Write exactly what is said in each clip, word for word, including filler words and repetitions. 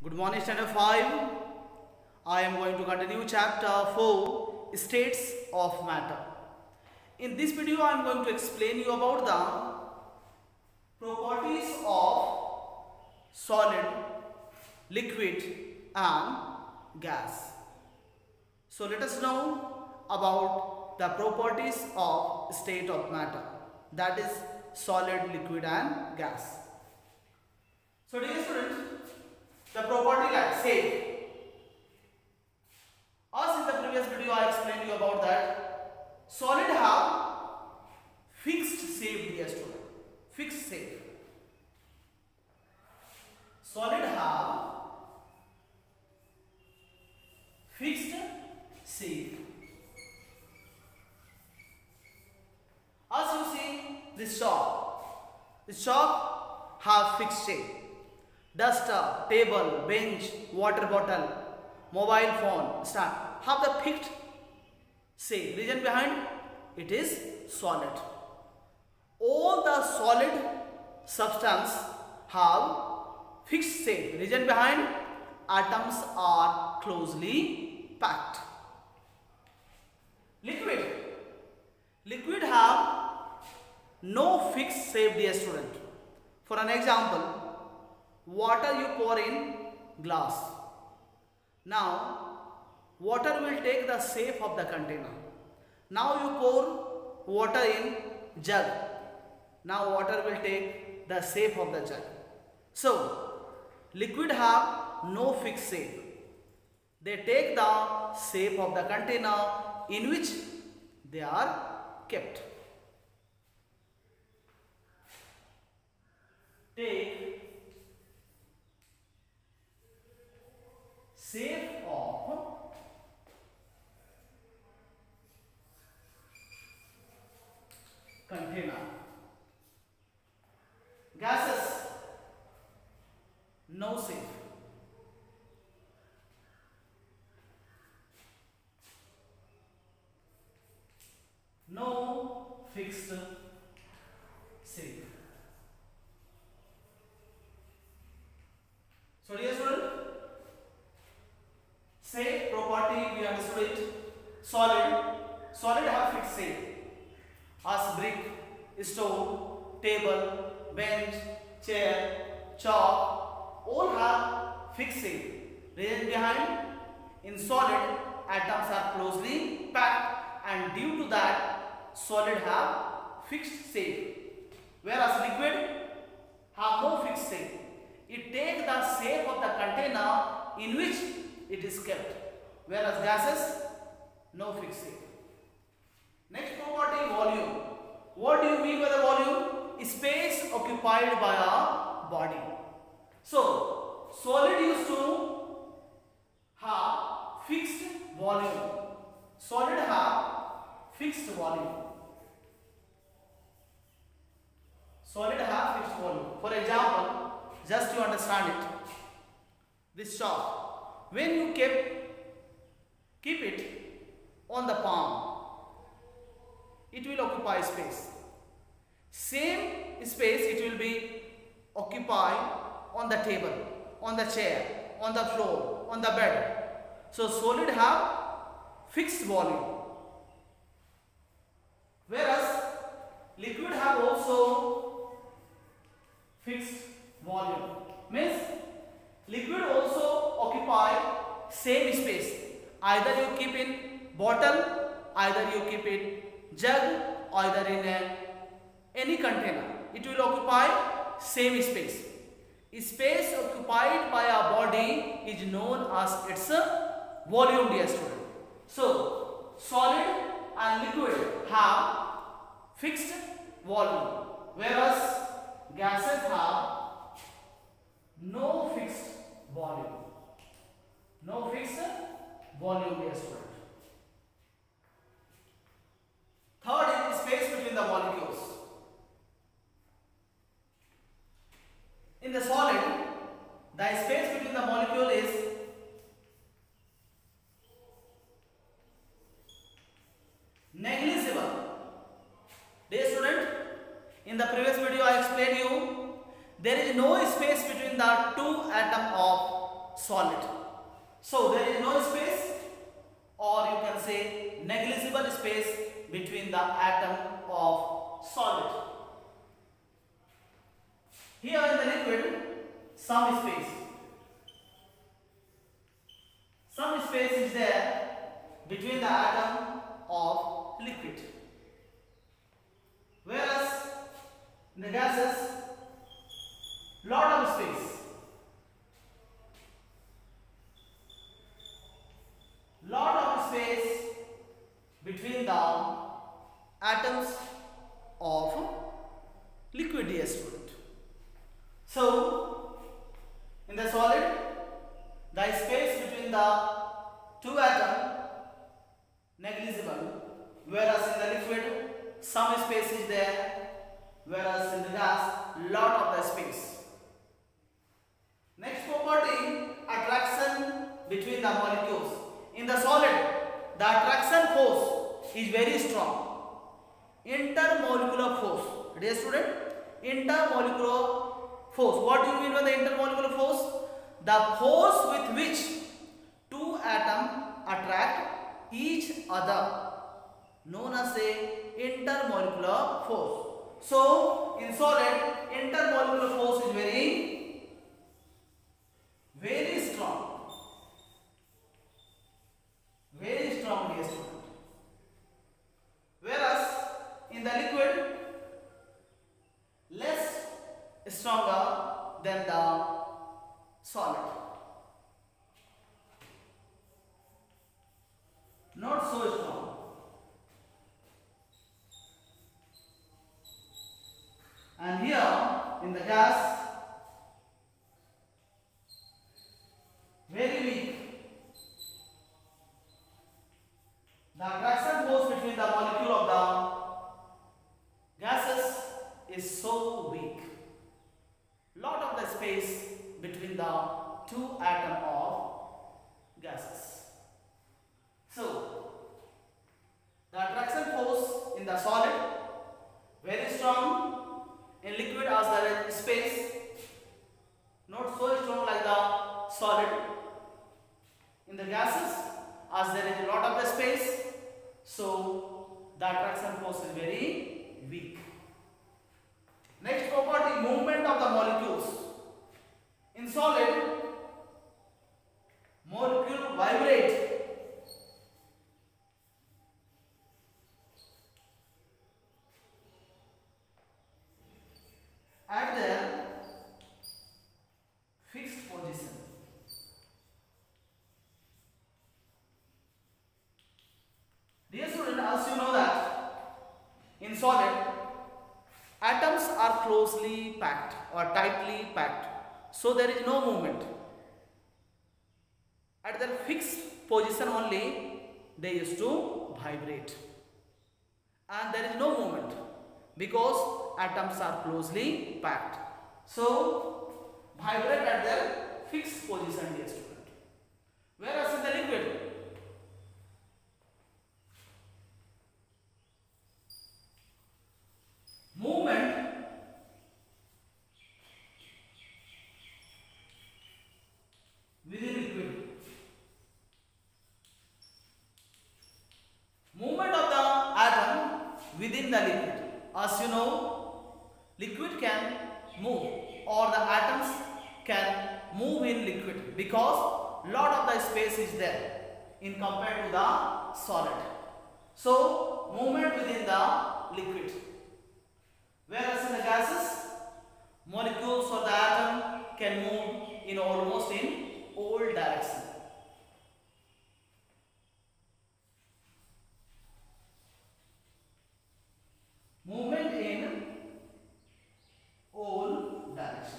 Good morning, Standard five. I am going to continue chapter four, States of Matter. In this video, I am going to explain you about the properties of solid, liquid and gas. So let us know about the properties of state of matter, that is solid, liquid and gas. So dear students, the property like safe. As in the previous video I explained you about that solid have fixed shape, dear student. Fixed shape. Solid have fixed shape. As you see this shop, this shop have fixed shape. Duster, table, bench, water bottle, mobile phone, stand have the fixed shape. Reason behind it is solid. All the solid substance have fixed shape. Reason behind atoms are closely packed. Liquid. Liquid have no fixed shape, dear student. For an example, water you pour in glass. Now water will take the shape of the container. Now you pour water in jug. Now water will take the shape of the jug. So liquid have no fixed shape. They take the shape of the container in which they are kept. Take shape of container. Gases, no shape. No fixed shape. So dear student, shape property we understood it. Solid, solid have fixed shape. As brick, stone, table, bench, chair, chalk, all have fixed shape. Reason behind in solid atoms are closely packed, and due to that solid have fixed shape. Whereas liquid have no fixed shape. It takes the shape of the container in which it is kept, whereas gases no fixed shape. Next property, volume. What do you mean by the volume? Space occupied by a body. So solid used to have fixed volume. Solid have fixed volume. Solid have fixed volume. For example, just to understand it, this chalk, when you keep keep it on the palm, it will occupy space. Same space it will be occupied on the table, on the chair, on the floor, on the bed. So solid have fixed volume, whereas liquid have also fixed volume. Means liquid also occupy same space. Either you keep in bottle, either you keep in jug, either in a, any container. It will occupy same space. Space occupied by a body is known as its volume, dear student. So solid and liquid have fixed volume, whereas gases have no fixed volume. No fixed volume, dear student. Third is space between the molecules. In the solid, the space between the molecule is negligible. Dear student, in the previous video I explained you there is no space between the two atoms of solid. So there is no space, or you can say negligible space between the atom of solid. Here in the liquid, some space. Some space is there between the atom of liquid. Whereas in the gases, lot of space. Lot of space between the atoms of liquid, dear student. So, in the solid, the space between the two atoms negligible, whereas in the liquid some space is there, whereas in the gas lot of the space. Next property, attraction between the molecules. In the solid, the attraction force is very strong. Intermolecular force. Dear student, intermolecular force. What do you mean by the intermolecular force? The force with which two atoms attract each other, known as a intermolecular force. So, in solid, intermolecular force is very, very strong. Very strong, dear student. Whereas in the liquid, less stronger than the solid. Not so strong. And here in the gas, very weak. The attraction force between the molecule of the gases is so weak. Lot of the space between the two atoms of gases. So, the attraction force in the solid very strong. In liquid, as there is space, not so strong like the solid. In the gases, as there is a lot of the space, so the attraction force is very weak. Next property, movement of the molecules. In solid, molecule vibrate. At their fixed position. Dear student, as you know that in solid, atoms are closely packed or tightly packed, so there is no movement. At their fixed position only, they used to vibrate, and there is no movement because atoms are closely packed. So, vibrate at their fixed position, dear student. Whereas in the liquid, movement within liquid. Movement of the atom within the liquid. As you know, liquid can move, or the atoms can move in liquid because lot of the space is there in compared to the solid. So, movement within the liquid. Whereas in the gases, molecules or the atom can move in almost in all direction. Movement in all direction.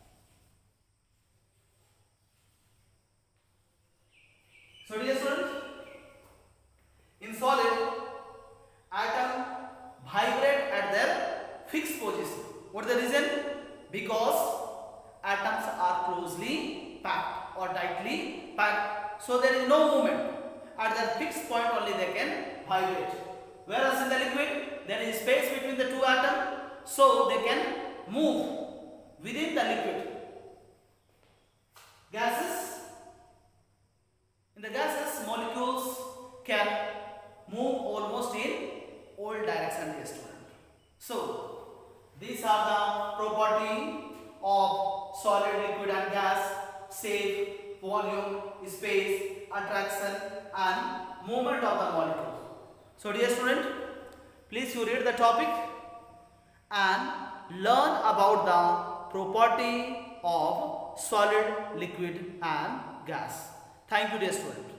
So dear students, in solid, atom vibrate at their fixed position. What is the reason? Because atoms are closely packed or tightly packed, so there is no movement. At their fixed point only they can vibrate. Whereas in the liquid, there is space between the two atoms, so they can move within the liquid. Gases, So these are the property of solid, liquid and gas: shape, volume, space, attraction and movement of the molecule. So dear student, please you read the topic and learn about the property of solid, liquid and gas. Thank you dear student.